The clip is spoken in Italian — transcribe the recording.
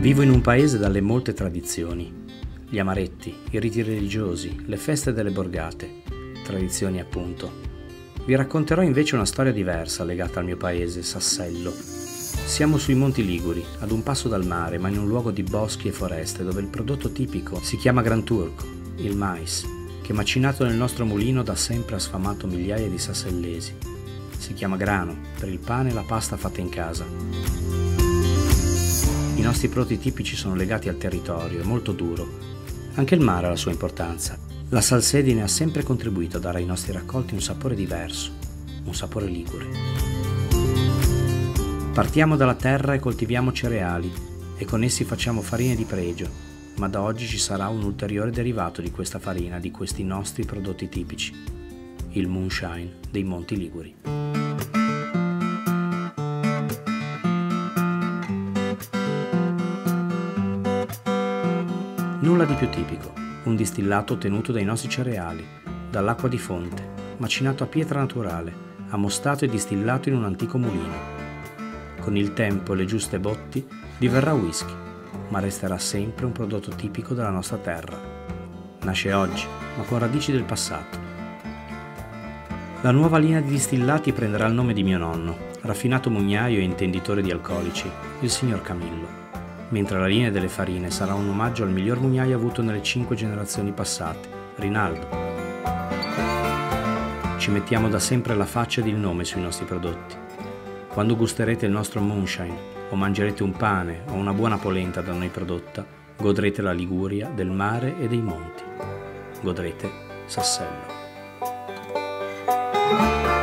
Vivo in un paese dalle molte tradizioni. Gli amaretti, i riti religiosi, le feste delle borgate. Tradizioni appunto. Vi racconterò invece una storia diversa legata al mio paese, Sassello. Siamo sui Monti Liguri, ad un passo dal mare, ma in un luogo di boschi e foreste dove il prodotto tipico si chiama Gran Turco, il mais, che macinato nel nostro mulino da sempre ha sfamato migliaia di sassellesi. Si chiama grano, per il pane e la pasta fatta in casa. I nostri prodotti tipici sono legati al territorio, è molto duro. Anche il mare ha la sua importanza. La salsedine ha sempre contribuito a dare ai nostri raccolti un sapore diverso, un sapore ligure. Partiamo dalla terra e coltiviamo cereali e con essi facciamo farine di pregio, ma da oggi ci sarà un ulteriore derivato di questa farina, di questi nostri prodotti tipici, il moonshine dei Monti Liguri. Nulla di più tipico, un distillato ottenuto dai nostri cereali, dall'acqua di fonte, macinato a pietra naturale, ammostato e distillato in un antico mulino. Con il tempo e le giuste botti diverrà whisky, ma resterà sempre un prodotto tipico della nostra terra. Nasce oggi, ma con radici del passato. La nuova linea di distillati prenderà il nome di mio nonno, raffinato mugnaio e intenditore di alcolici, il signor Camillo, mentre la linea delle farine sarà un omaggio al miglior mugnaio avuto nelle 5 generazioni passate, Rinaldo. Ci mettiamo da sempre la faccia ed il nome sui nostri prodotti. Quando gusterete il nostro moonshine o mangerete un pane o una buona polenta da noi prodotta, godrete la Liguria del mare e dei monti. Godrete Sassello.